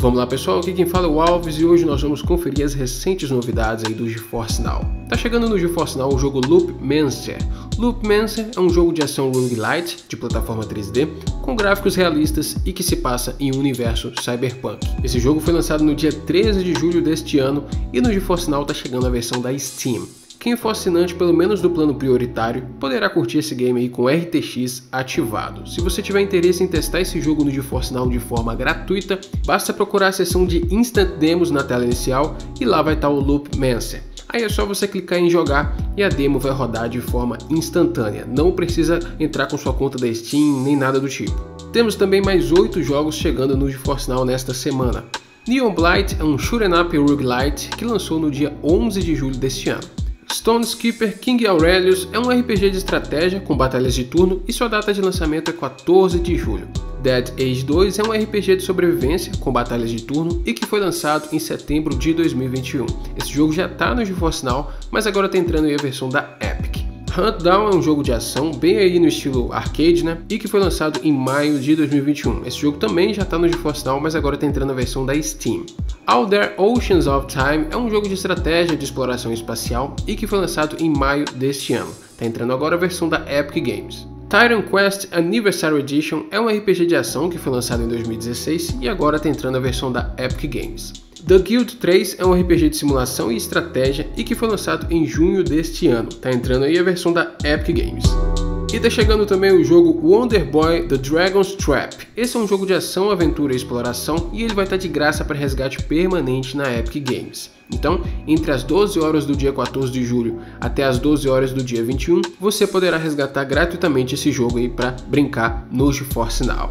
Vamos lá pessoal, aqui quem fala é o Alves e hoje nós vamos conferir as recentes novidades aí do GeForce Now. Tá chegando no GeForce Now o jogo Loopmancer. Loopmancer é um jogo de ação roguelite de plataforma 3D com gráficos realistas e que se passa em um universo cyberpunk. Esse jogo foi lançado no dia 13 de julho deste ano e no GeForce Now tá chegando a versão da Steam. Quem for assinante pelo menos do plano prioritário poderá curtir esse game aí com RTX ativado. Se você tiver interesse em testar esse jogo no GeForce Now de forma gratuita, basta procurar a seção de Instant Demos na tela inicial e lá vai estar o Loopmancer. Aí é só você clicar em jogar e a demo vai rodar de forma instantânea, não precisa entrar com sua conta da Steam nem nada do tipo. Temos também mais 8 jogos chegando no GeForce Now nesta semana. Neon Blight é um shoot'em up roguelite que lançou no dia 11 de julho deste ano. Stonekeeper King Aurelius é um RPG de estratégia com batalhas de turno e sua data de lançamento é 14 de julho. Dead Age 2 é um RPG de sobrevivência com batalhas de turno e que foi lançado em setembro de 2021. Esse jogo já está no GeForce Now, mas agora está entrando aí a versão da Epic. Huntdown é um jogo de ação bem aí no estilo arcade, né? E que foi lançado em maio de 2021. Esse jogo também já está no GeForce Now, mas agora está entrando a versão da Steam. Out There Oceans of Time é um jogo de estratégia de exploração espacial e que foi lançado em maio deste ano. Está entrando agora a versão da Epic Games. Titan Quest Anniversary Edition é um RPG de ação que foi lançado em 2016 e agora está entrando a versão da Epic Games. The Guild 3 é um RPG de simulação e estratégia e que foi lançado em junho deste ano. Tá entrando aí a versão da Epic Games. E tá chegando também o jogo Wonder Boy The Dragon's Trap. Esse é um jogo de ação, aventura e exploração e ele vai estar de graça para resgate permanente na Epic Games. Então, entre as 12 horas do dia 14 de julho até as 12 horas do dia 21, você poderá resgatar gratuitamente esse jogo aí para brincar no GeForce Now.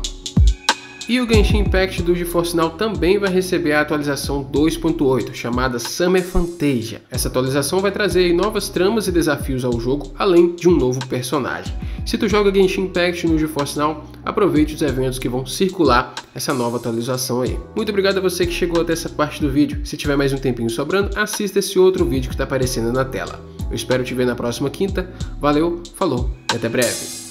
E o Genshin Impact do GeForce Now também vai receber a atualização 2.8, chamada Summer Fantasia. Essa atualização vai trazer novas tramas e desafios ao jogo, além de um novo personagem. Se tu joga Genshin Impact no GeForce Now, aproveite os eventos que vão circular essa nova atualização aí. Muito obrigado a você que chegou até essa parte do vídeo. Se tiver mais um tempinho sobrando, assista esse outro vídeo que está aparecendo na tela. Eu espero te ver na próxima quinta. Valeu, falou e até breve.